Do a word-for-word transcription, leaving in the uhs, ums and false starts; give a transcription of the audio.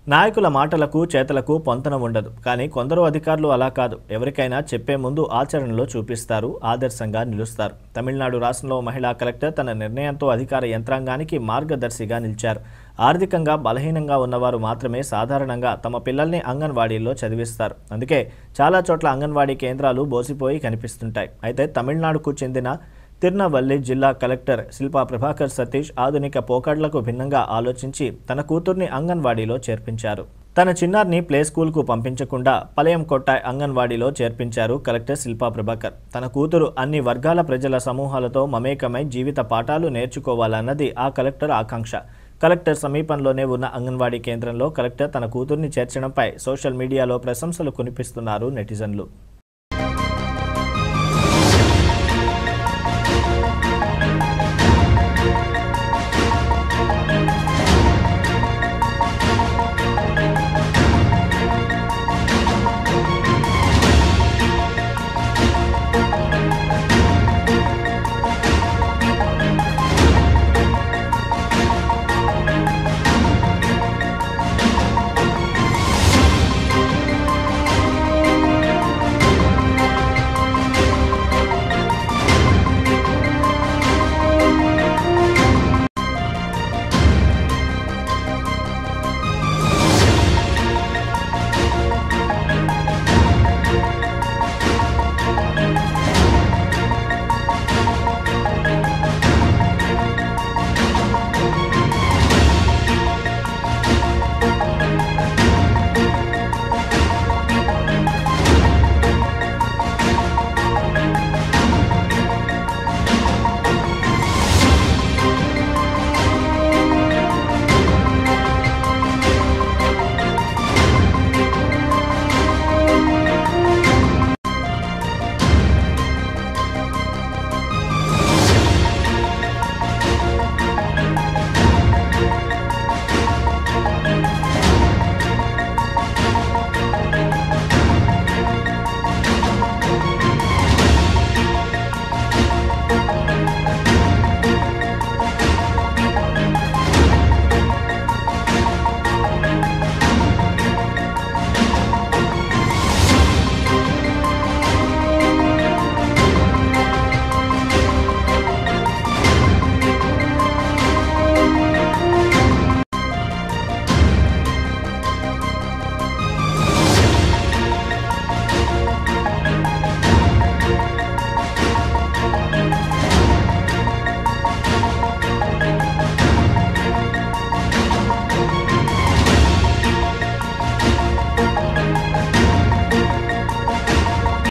నాయకుల మాటలకు చేతలకు పొంతన ఉండదు. కానీ కొందరు అధికారులు అలా కాదు. ఎవరికైనా చెప్పే ముందు ఆచరణలో చూపిస్తారు, ఆదర్శంగా నిలుస్తారు. తమిళనాడు రాష్ట్రంలో మహిళా కలెక్టర్ తన నిర్ణయంతో అధికార యంత్రాంగానికి మార్గదర్శిగా నిలిచారు. ఆర్థికంగా బలహీనంగా ఉన్నవారు మాత్రమే సాధారణంగా తమ పిల్లల్ని అంగన్వాడీల్లో చదివిస్తారు. అందుకే చాలా చోట్ల అంగన్వాడీ కేంద్రాలు బోసిపోయి కనిపిస్తుంటాయి. అయితే తమిళనాడుకు చెందిన తిరునవల్లి జిల్లా కలెక్టర్ శిల్పా ప్రభాకర్ సతీష్ ఆధునిక పోకడలకు భిన్నంగా ఆలోచించి తన కూతుర్ని అంగన్వాడీలో చేర్పించారు. తన చిన్నారిని ప్లే స్కూల్కు పంపించకుండా పలయం కొట్టాయ్ అంగన్వాడీలో చేర్పించారు కలెక్టర్ శిల్పా ప్రభాకర్. తన కూతురు అన్ని వర్గాల ప్రజల సమూహాలతో మమేకమై జీవిత పాఠాలు నేర్చుకోవాలన్నది ఆ కలెక్టర్ ఆకాంక్ష. కలెక్టర్ సమీపంలోనే ఉన్న అంగన్వాడీ కేంద్రంలో కలెక్టర్ తన కూతుర్ని చేర్చడంపై సోషల్ మీడియాలో ప్రశంసలు కురిపిస్తున్నారు నెటిజన్లు.